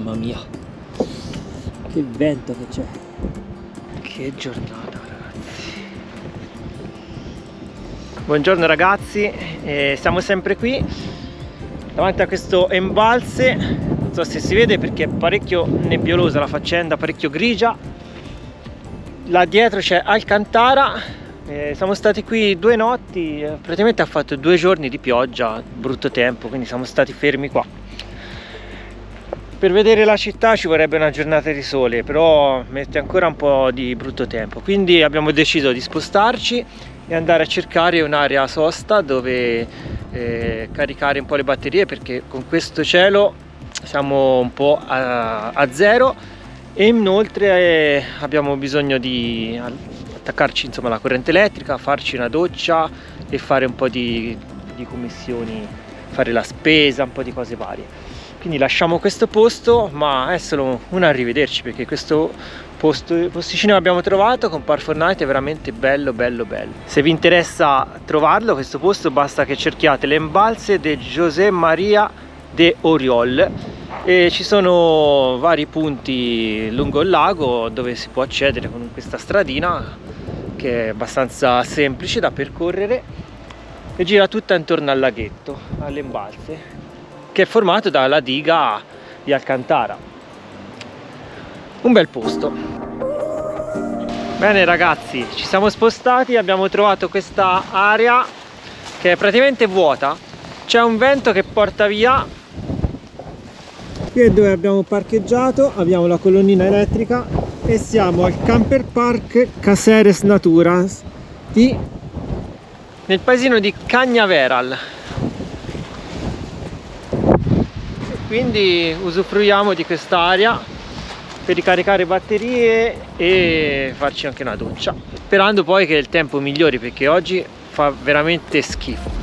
Mamma mia, che vento che c'è. Che giornata, ragazzi. Buongiorno ragazzi, siamo sempre qui davanti a questo embalse. Non so se si vede perché è parecchio nebbiolosa la faccenda, parecchio grigia. Là dietro c'è Alcantara. Siamo stati qui 2 notti, praticamente ha fatto 2 giorni di pioggia, brutto tempo, quindi siamo stati fermi qua. Per vedere la città ci vorrebbe una giornata di sole, però mette ancora un po' di brutto tempo, quindi abbiamo deciso di spostarci e andare a cercare un'area sosta dove caricare un po' le batterie, perché con questo cielo siamo un po' a zero e inoltre abbiamo bisogno di attaccarci insomma alla corrente elettrica, farci una doccia e fare un po' di commissioni, fare la spesa, un po' di cose varie. Quindi lasciamo questo posto, ma è solo un arrivederci, perché questo posticino che abbiamo trovato con Park Fortnite è veramente bello. Se vi interessa trovarlo questo posto, basta che cerchiate le Embalse de José María de Oriol e ci sono vari punti lungo il lago dove si può accedere con questa stradina che è abbastanza semplice da percorrere e gira tutta intorno al laghetto, alle Embalse, che è formato dalla diga di Alcantara. Un bel posto. Bene ragazzi, ci siamo spostati, abbiamo trovato questa area che è praticamente vuota, c'è un vento che porta via. Qui è dove abbiamo parcheggiato, abbiamo la colonnina elettrica e siamo al Camper Park Caseres Naturas nel paesino di Cagnaveral. Quindi usufruiamo di quest'area per ricaricare batterie e farci anche una doccia, sperando poi che il tempo migliori, perché oggi fa veramente schifo.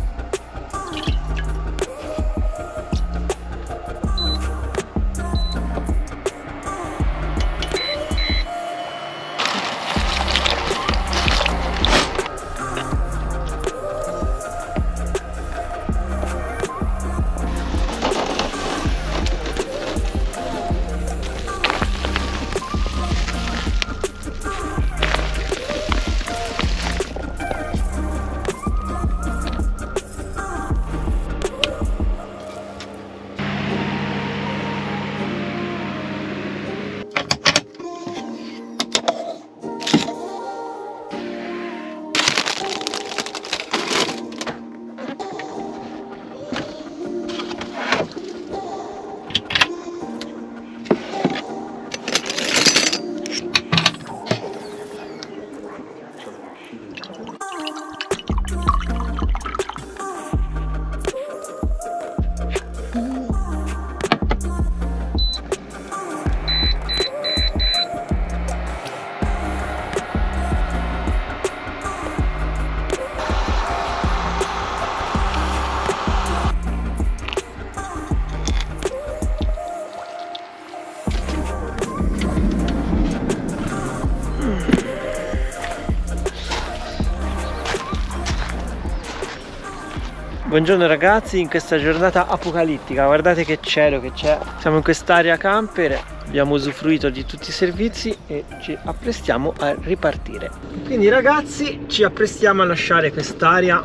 Buongiorno ragazzi, in questa giornata apocalittica, guardate che cielo che c'è. Siamo in quest'area camper, abbiamo usufruito di tutti i servizi e ci apprestiamo a ripartire. Quindi ragazzi, ci apprestiamo a lasciare quest'area.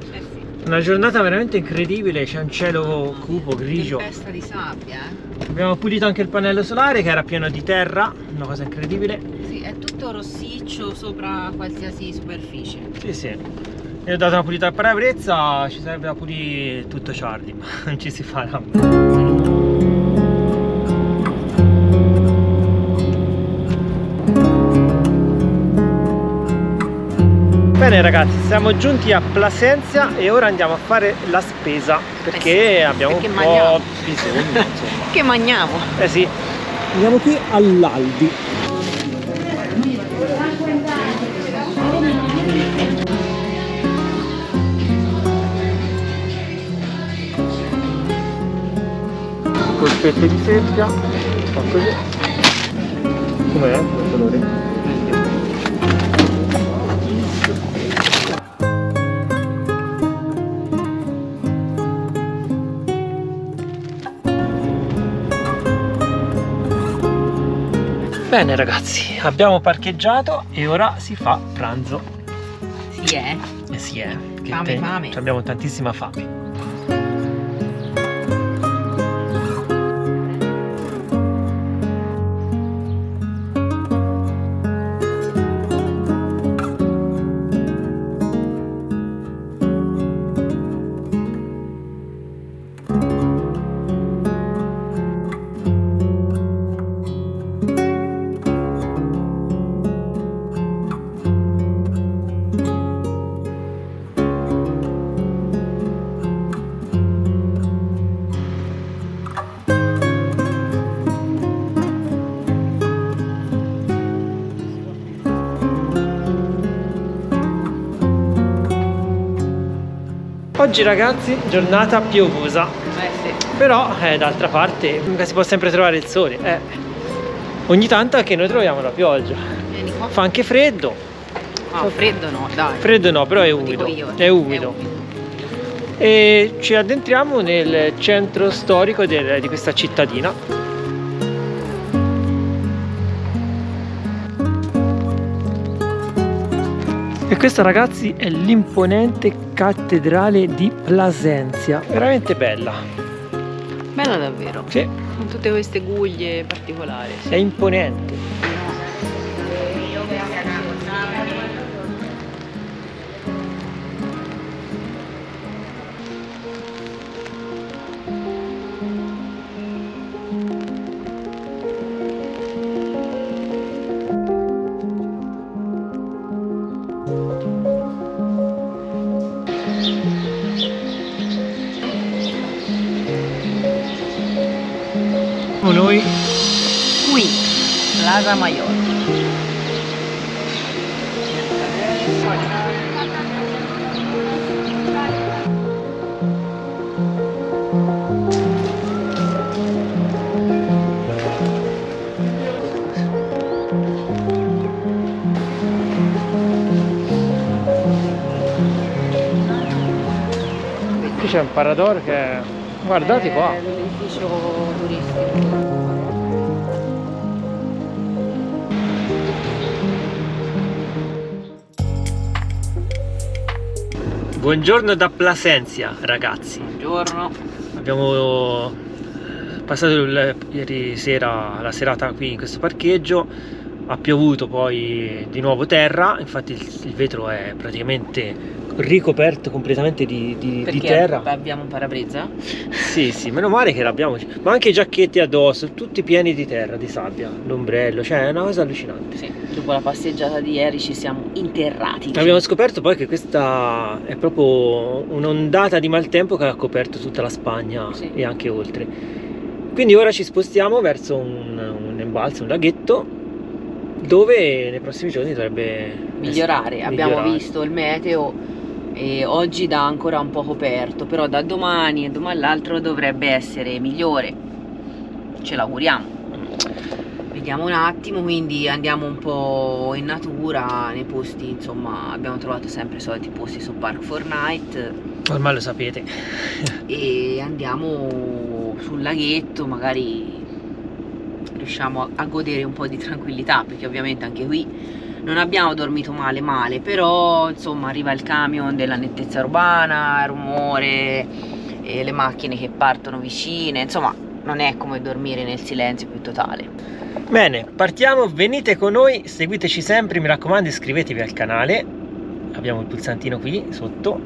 Una giornata veramente incredibile, c'è un cielo cupo, grigio. Tempesta di sabbia, Abbiamo pulito anche il pannello solare che era pieno di terra, una cosa incredibile. Sì, è tutto rossiccio sopra qualsiasi superficie. Sì. Io ho dato una pulita al parabrezza, ci sarebbe da pulire tutto ciardi, ma non ci si farà. Bene ragazzi, siamo giunti a Plasencia e ora andiamo a fare la spesa perché sì, abbiamo perché un mangiamo. po' bisogno, insomma. Che mangiamo? Eh sì, andiamo qui all'Aldi. Polpette di seppia, fa così. Com'è il colore? Bene ragazzi, abbiamo parcheggiato e ora si fa pranzo. Sì, Sì, che fame. abbiamo tantissima fame. Oggi ragazzi, giornata piovosa, Sì. però d'altra parte si può sempre trovare il sole. Ogni tanto anche noi troviamo la pioggia. Vieni qua. Fa anche freddo. No, freddo no, dai. Freddo no, però è Lo umido. dico io. È umido. E ci addentriamo nel centro storico di questa cittadina. E questa ragazzi è l'imponente cattedrale di Plasencia, veramente bella. Bella davvero. Sì, Con tutte queste guglie particolari. è imponente. Noi Qui, Plaza Mayor. qui c'è un parador che guardate qua. L'edificio turistico. Buongiorno da Plasencia ragazzi. Buongiorno. Abbiamo passato ieri sera la serata qui in questo parcheggio. Ha piovuto poi di nuovo terra, infatti il vetro è praticamente ricoperto completamente di terra. Abbiamo un parabrezza? Sì, meno male che l'abbiamo, ma anche i giacchetti addosso, tutti pieni di terra, di sabbia, l'ombrello, cioè è una cosa allucinante. Sì, dopo la passeggiata di ieri ci siamo interrati. Abbiamo scoperto poi che questa è proprio un'ondata di maltempo che ha coperto tutta la Spagna, sì, e anche oltre. Quindi ora ci spostiamo verso un embalzo, un laghetto, dove nei prossimi giorni dovrebbe migliorare. Abbiamo visto il meteo e oggi dà ancora un po' coperto, però da domani e domani l'altro dovrebbe essere migliore. Ce l'auguriamo. Vediamo un attimo, quindi andiamo un po' in natura, nei posti, insomma, abbiamo trovato sempre i soliti posti su Park Fortnite. Ormai lo sapete. E andiamo sul laghetto, magari riusciamo a godere un po' di tranquillità, perché ovviamente anche qui non abbiamo dormito male, però insomma arriva il camion della nettezza urbana, il rumore e le macchine che partono vicine, insomma non è come dormire nel silenzio più totale. Bene, partiamo, venite con noi, seguiteci sempre, mi raccomando iscrivetevi al canale, abbiamo il pulsantino qui sotto,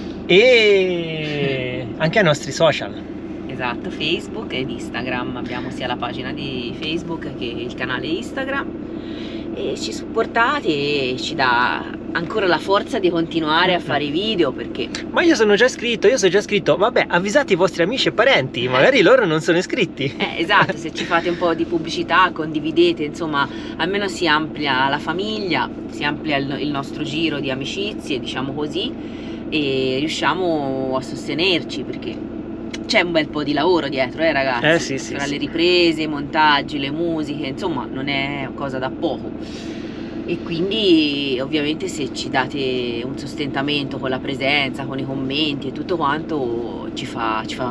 e anche ai nostri social. Esatto, Facebook ed Instagram, abbiamo sia la pagina di Facebook che il canale Instagram, e ci supportate e ci dà ancora la forza di continuare a fare i video, perché... Ma io sono già iscritto, vabbè, avvisate i vostri amici e parenti, magari loro non sono iscritti. Esatto, se ci fate un po' di pubblicità, condividete, insomma, almeno si amplia la famiglia, si amplia il nostro giro di amicizie, diciamo così, e riusciamo a sostenerci, perché c'è un bel po' di lavoro dietro, ragazzi. Sì, tra sì. le riprese, i montaggi, le musiche, insomma non è cosa da poco, e quindi ovviamente se ci date un sostentamento con la presenza, con i commenti e tutto quanto, ci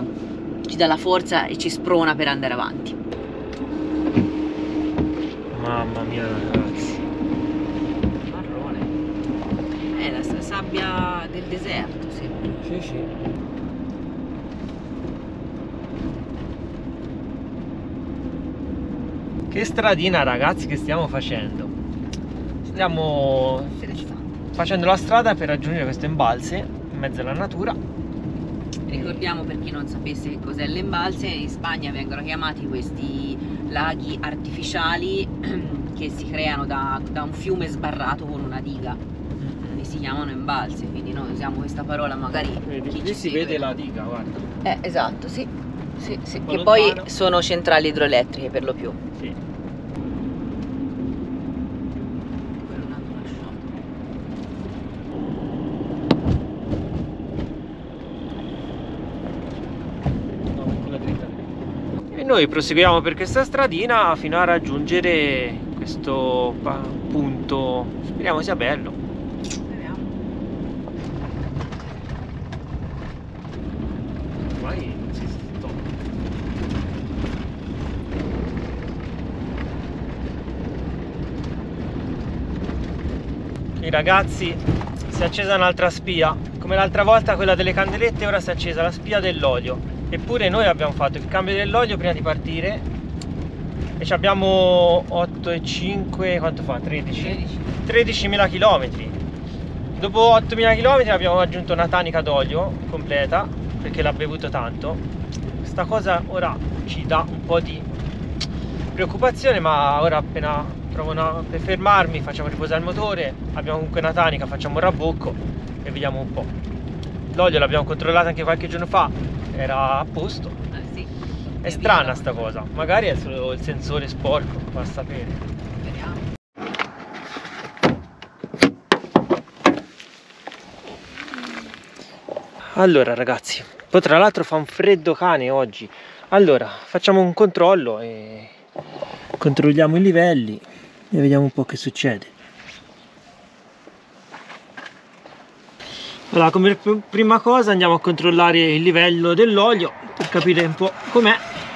dà la forza e ci sprona per andare avanti. Mamma mia ragazzi. Marrone. È la sabbia del deserto, sembra. Sì, sì. Che stradina ragazzi che stiamo facendo. Stiamo facendo la strada per raggiungere questo embalse in mezzo alla natura. Ricordiamo, per chi non sapesse che cos'è l'embalse, in Spagna vengono chiamati questi laghi artificiali che si creano da un fiume sbarrato con una diga e si chiamano embalse, quindi noi usiamo questa parola, magari Lì si vede la diga, guarda. Esatto, sì, sì, sì. Che lontano. poi sono centrali idroelettriche per lo più. Sì. E noi proseguiamo per questa stradina fino a raggiungere questo punto, speriamo sia bello. Speriamo. Ormai non si stop. I ragazzi, si è accesa un'altra spia, come l'altra volta quella delle candelette, ora si è accesa la spia dell'olio. Eppure noi abbiamo fatto il cambio dell'olio prima di partire e ci abbiamo 8,5, quanto fa? 13.000 km. Dopo 8.000 km abbiamo aggiunto una tanica d'olio completa perché l'ha bevuto tanto. Questa cosa ora ci dà un po' di preoccupazione, ma ora appena provo per fermarmi facciamo riposare il motore, abbiamo comunque una tanica, facciamo un rabbocco e vediamo un po'. L'olio l'abbiamo controllato anche qualche giorno fa, era a posto. Sì. È strana sta cosa, magari è solo il sensore sporco, va a sapere. Speriamo. Allora ragazzi, poi tra l'altro fa un freddo cane oggi. Allora, facciamo un controllo e controlliamo i livelli e vediamo un po' che succede. Allora, come prima cosa andiamo a controllare il livello dell'olio per capire un po' com'è.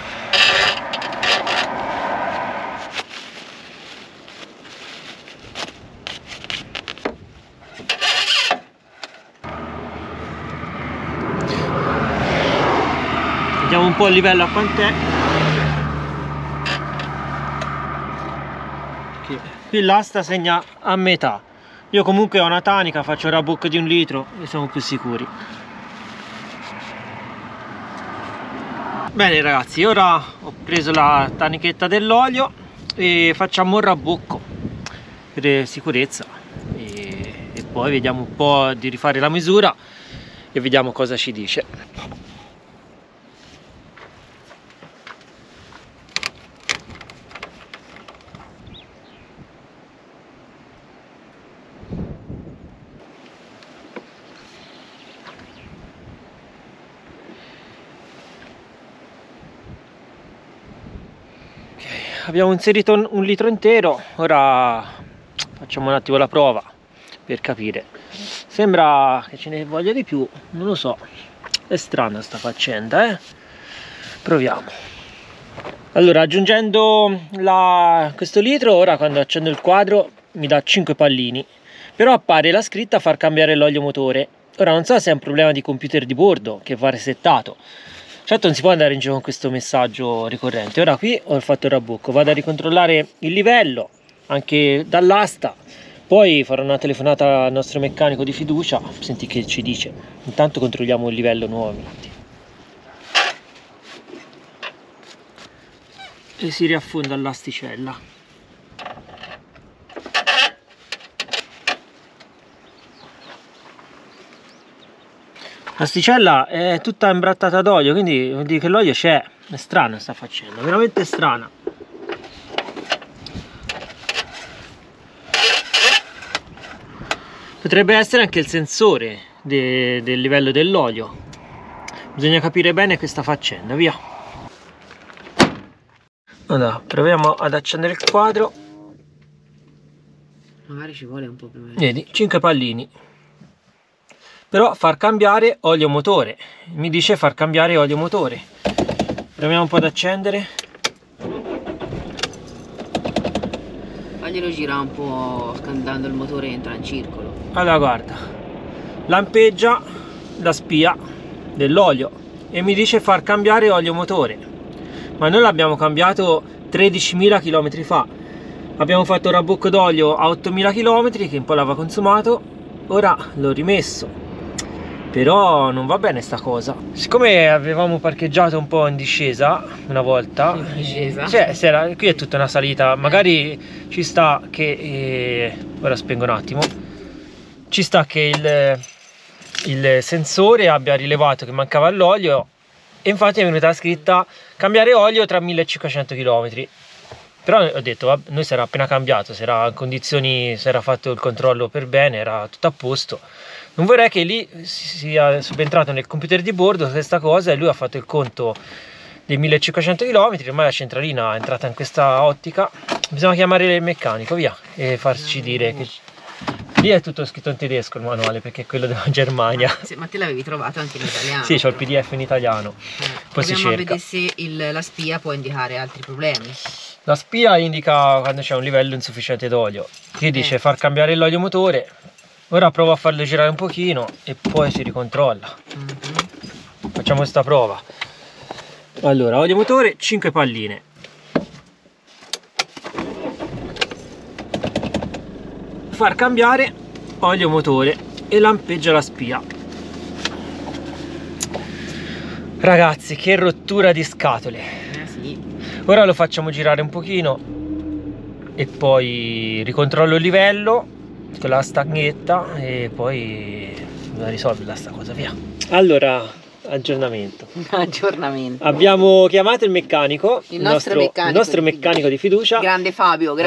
Vediamo un po' il livello a quant'è. Qui l'asta segna a metà. Io comunque ho una tanica, faccio un rabbocco di 1 litro e siamo più sicuri. Bene ragazzi, ora ho preso la tanichetta dell'olio e facciamo un rabbocco per sicurezza e poi vediamo un po' di rifare la misura e vediamo cosa ci dice. Abbiamo inserito 1 litro intero, ora facciamo un attimo la prova per capire. Sembra che ce ne voglia di più, non lo so, è strana sta faccenda, eh? Proviamo. Allora, aggiungendo questo litro, ora quando accendo il quadro mi dà 5 pallini, però appare la scritta far cambiare l'olio motore. Ora non so se è un problema di computer di bordo che va resettato. Certo non si può andare in giro con questo messaggio ricorrente. Ora qui ho fatto il rabbocco, vado a ricontrollare il livello anche dall'asta, poi farò una telefonata al nostro meccanico di fiducia, senti che ci dice. Intanto controlliamo il livello nuovamente. E si riaffonda l'asticella. L'asticella è tutta imbrattata d'olio, quindi vuol dire che l'olio c'è. È strana sta faccenda, veramente strana. Potrebbe essere anche il sensore del livello dell'olio. Bisogna capire bene questa faccenda, via. Allora, proviamo ad accendere il quadro. Magari ci vuole un po' più. Vedi, 5 pallini. Però far cambiare olio motore, mi dice far cambiare olio motore. Proviamo un po' ad accendere. faglielo girare un po', scaldando il motore entra in circolo. Allora guarda, lampeggia la spia dell'olio e mi dice far cambiare olio motore, ma noi l'abbiamo cambiato 13.000 km fa. Abbiamo fatto un rabbocco d'olio a 8.000 km che un po' l'aveva consumato, ora l'ho rimesso. Però non va bene sta cosa. Siccome avevamo parcheggiato un po' in discesa una volta, cioè, qui è tutta una salita, magari ci sta che ora spengo un attimo, ci sta che il sensore abbia rilevato che mancava l'olio e infatti è venuta scritta cambiare olio tra 1500 km. Però ho detto, vabbè, noi si era appena cambiato, si era in condizioni, si era fatto il controllo per bene, era tutto a posto. Non vorrei che lì sia subentrato nel computer di bordo questa cosa e lui ha fatto il conto dei 1500 km, ormai la centralina è entrata in questa ottica. Bisogna chiamare il meccanico, via, e farci dire che lì è tutto scritto in tedesco il manuale, perché è quello della Germania. Ma te l'avevi trovato anche in italiano? Sì, c'ho il PDF in italiano. Poi si cerca. Vedere se la spia può indicare altri problemi. La spia indica quando c'è un livello insufficiente d'olio, che dice far cambiare l'olio motore. Ora provo a farlo girare un pochino e poi si ricontrolla. Facciamo questa prova. Allora, olio motore 5 palline. Far cambiare olio motore e lampeggia la spia. Ragazzi, che rottura di scatole. Sì. Ora lo facciamo girare un pochino e poi ricontrollo il livello con la stanghetta e poi la risolverla sta cosa, via. Allora, aggiornamento. Abbiamo chiamato il meccanico, il nostro meccanico di fiducia, grande Fabio,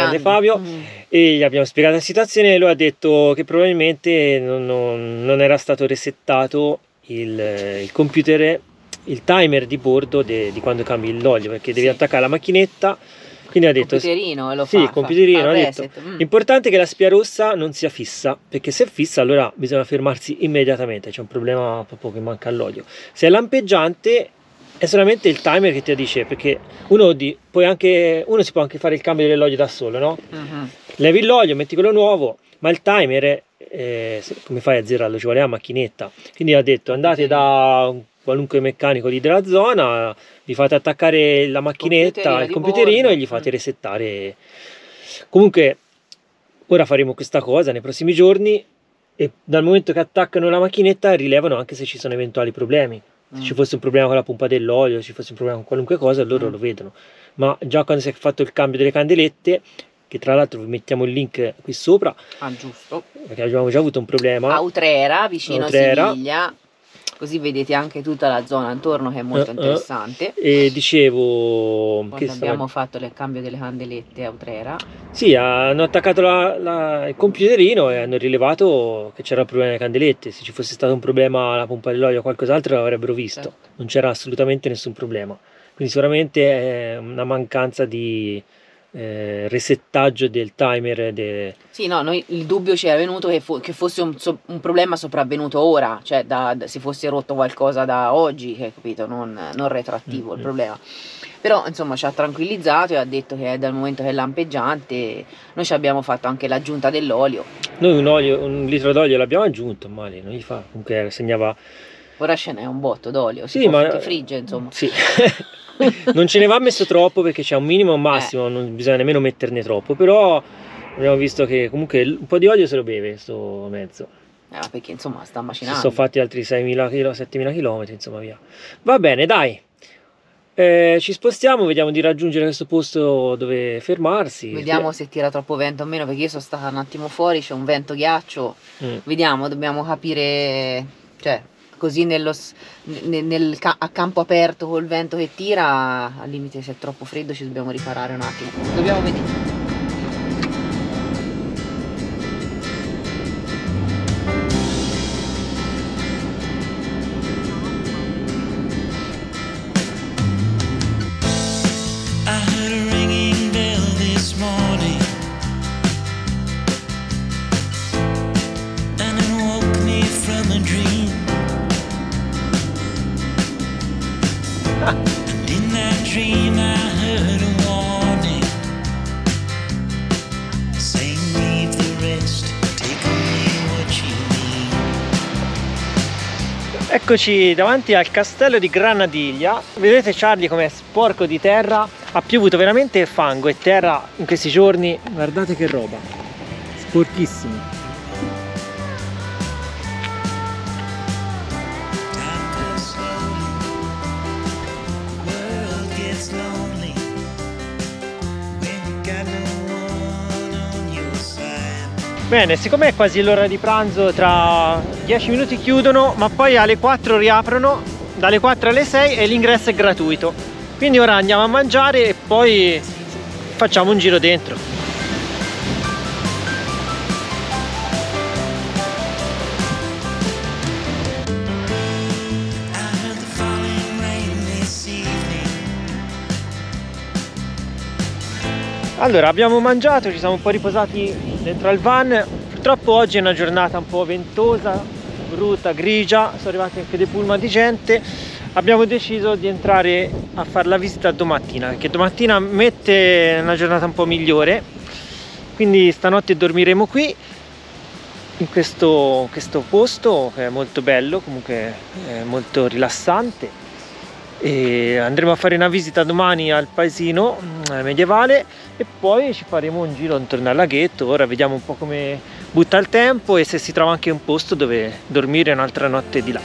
e gli abbiamo spiegato la situazione e lui ha detto che probabilmente non era stato resettato il computer, il timer di bordo di quando cambi l'olio, perché devi attaccare la macchinetta. Quindi ha detto computerino lo sì, il computerino ha detto l'importante è che la spia rossa non sia fissa, perché se è fissa allora bisogna fermarsi immediatamente, c'è un problema proprio che manca l'olio. Se è lampeggiante è solamente il timer che ti dice, perché uno si può anche fare il cambio dell'olio da solo, no? Levi l'olio, metti quello nuovo, ma il timer come fai a zerarlo? Ci vuole la macchinetta. Quindi ha detto andate da qualunque meccanico lì della zona, vi fate attaccare la macchinetta, il computerino e gli fate resettare. Comunque ora faremo questa cosa nei prossimi giorni e dal momento che attaccano la macchinetta rilevano anche se ci sono eventuali problemi. Se ci fosse un problema con la pompa dell'olio, se ci fosse un problema con qualunque cosa, loro lo vedono. Ma già quando si è fatto il cambio delle candelette, che tra l'altro vi mettiamo il link qui sopra, giusto, perché abbiamo già avuto un problema a Utrera, vicino a Siviglia, così vedete anche tutta la zona intorno che è molto interessante. E dicevo quando abbiamo fatto il cambio delle candelette a Utrera, sì, hanno attaccato il computerino e hanno rilevato che c'era il problema delle candelette. Se ci fosse stato un problema alla pompa dell'olio o qualcos'altro l'avrebbero visto, non c'era assolutamente nessun problema, quindi sicuramente è una mancanza di resettaggio del timer. Sì, no, il dubbio ci era venuto che fosse un problema sopravvenuto ora, cioè si fosse rotto qualcosa da oggi, capito? Non retroattivo il problema. Però insomma ci ha tranquillizzato e ha detto che dal momento che è lampeggiante. Noi ci abbiamo fatto anche l'aggiunta dell'olio. Noi un litro d'olio l'abbiamo aggiunto, male, non gli fa, comunque segnava. Ora ce n'è un botto d'olio, sì, ma frigge insomma. Sì. Non ce ne va messo troppo perché c'è un minimo e un massimo, non bisogna nemmeno metterne troppo, però abbiamo visto che comunque un po' di olio se lo beve sto mezzo. Perché insomma sta macinando. Si sono fatti altri 6.000 km, 7.000 km, insomma via. Va bene, dai. Ci spostiamo, vediamo di raggiungere questo posto dove fermarsi. Vediamo se tira troppo vento o meno, perché io sono stata un attimo fuori, c'è un vento ghiaccio. Vediamo, dobbiamo capire, cioè così a campo aperto col vento che tira, al limite se è troppo freddo ci dobbiamo riparare un attimo. Dobbiamo vedere. Eccoci davanti al castello di Granadiglia. Vedete Charlie com'è sporco di terra? Ha piovuto veramente fango e terra in questi giorni. Guardate che roba, sporchissimi. Bene, siccome è quasi l'ora di pranzo, tra 10 minuti chiudono, ma poi alle 4 riaprono, dalle 4 alle 6 e l'ingresso è gratuito. Quindi ora andiamo a mangiare e poi facciamo un giro dentro. Allora, abbiamo mangiato, ci siamo un po' riposati dentro al van. Purtroppo oggi è una giornata un po' ventosa, brutta, grigia, sono arrivati anche dei pullman di gente. Abbiamo deciso di entrare a fare la visita domattina, perché domattina mette una giornata un po' migliore. Quindi stanotte dormiremo qui, in questo posto che è molto bello, comunque è molto rilassante. E andremo a fare una visita domani al paesino medievale e poi ci faremo un giro intorno al laghetto. Ora vediamo un po' come butta il tempo e se si trova anche un posto dove dormire un'altra notte di là.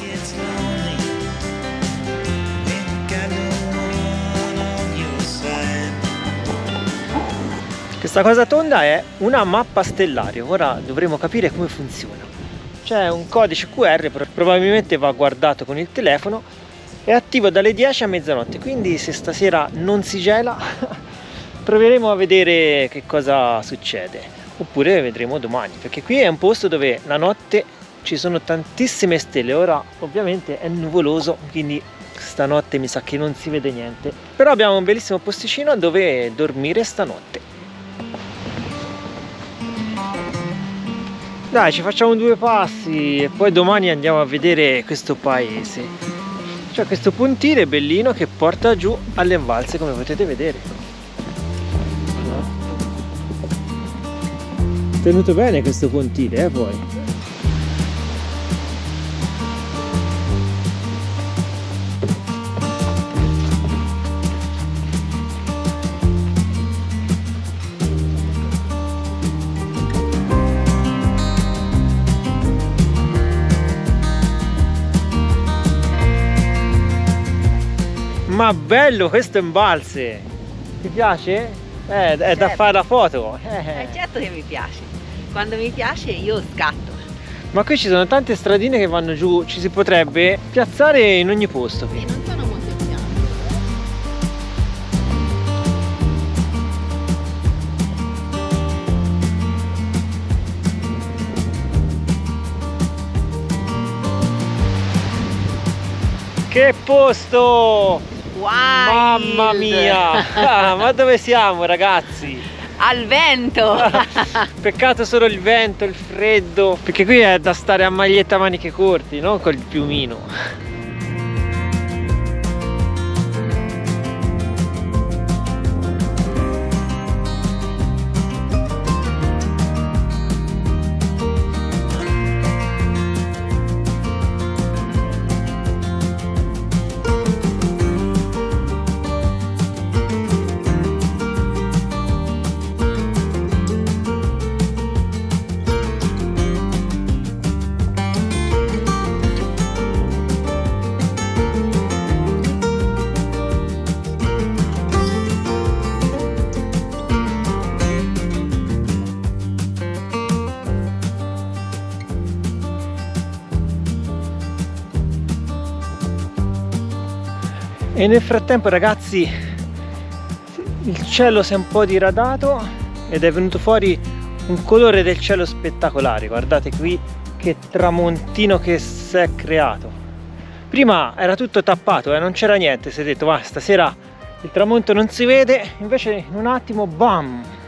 Questa cosa tonda è una mappa stellario. Ora dovremo capire come funziona. C'è un codice QR, probabilmente va guardato con il telefono. È attivo dalle 10 a mezzanotte, quindi se stasera non si gela proveremo a vedere che cosa succede, oppure vedremo domani, perché qui è un posto dove la notte ci sono tantissime stelle. Ora ovviamente è nuvoloso, quindi stanotte mi sa che non si vede niente, però abbiamo un bellissimo posticino dove dormire stanotte. Dai, ci facciamo 2 passi e poi domani andiamo a vedere questo paese. C'è questo pontile bellino che porta giù alle Invalse, come potete vedere. Tenuto bene questo pontile, poi. Ma bello questo Embalse! Ti piace? È certo. Da fare la foto! Certo che mi piace! Quando mi piace io scatto! Ma qui ci sono tante stradine che vanno giù, ci si potrebbe piazzare in ogni posto qui. E non sono molto piante. Che posto! Wild. Mamma mia! Ma dove siamo, ragazzi? Al vento! Peccato solo il vento, il freddo, perché qui è da stare a maglietta a maniche corti, non col piumino. E nel frattempo, ragazzi, il cielo si è un po' diradato ed è venuto fuori un colore del cielo spettacolare. Guardate qui che tramontino che si è creato. Prima era tutto tappato, non c'era niente, si è detto va, stasera il tramonto non si vede, invece in un attimo bam,